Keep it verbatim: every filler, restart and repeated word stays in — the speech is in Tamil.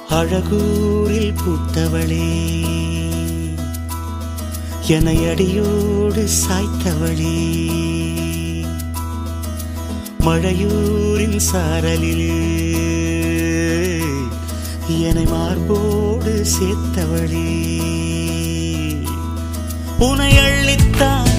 அழகூரில் பூத்தவளே என்னை அடியோடு சாய்த்தவளே மழையூரின் சாரலிலே என்னை மார்போடு சேர்த்தவளே உனை அள்ளித்தான்